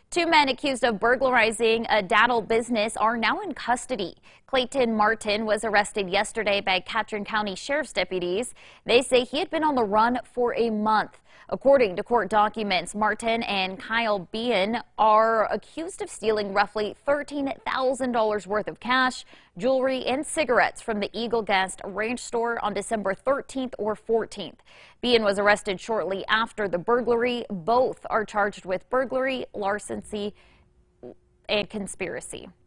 Two men accused of burglarizing a daddle business are now in custody. Clayton Martin was arrested yesterday by Catron County Sheriff's deputies. They say he had been on the run for a month. According to court documents, Martin and Kyle Bean are accused of stealing roughly $13,000 worth of cash, jewelry, and cigarettes from the Eagle Guest Ranch store on December 13th or 14th. Bean was arrested shortly after the burglary. Both are charged with burglary, larceny, and conspiracy.